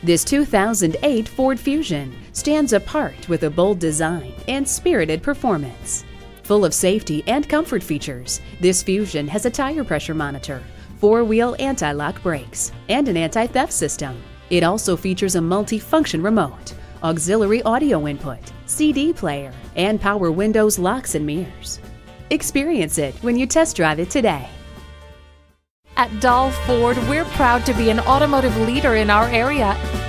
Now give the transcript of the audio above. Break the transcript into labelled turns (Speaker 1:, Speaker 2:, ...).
Speaker 1: This 2008 Ford Fusion stands apart with a bold design and spirited performance. Full of safety and comfort features, this Fusion has a tire pressure monitor, four-wheel anti-lock brakes, and an anti-theft system. It also features a multi-function remote, auxiliary audio input, CD player, and power windows, locks, and mirrors. Experience it when you test drive it today.
Speaker 2: At Dahl Ford, we're proud to be an automotive leader in our area